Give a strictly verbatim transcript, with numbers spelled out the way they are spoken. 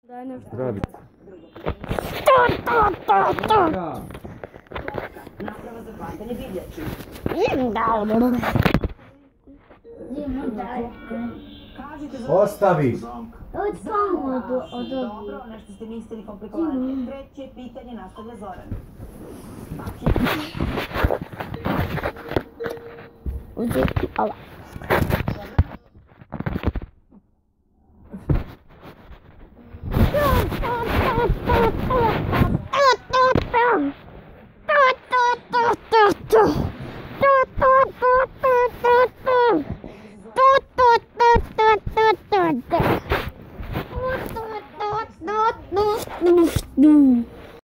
Daj nešto. Zdravice. Naprava za hvatanje divljači. Ostavi! Ovo je samo od od Dobro, nešto ste mislili komplikovanje. Treće pitanje nastavlja Zoran. uzeti ova.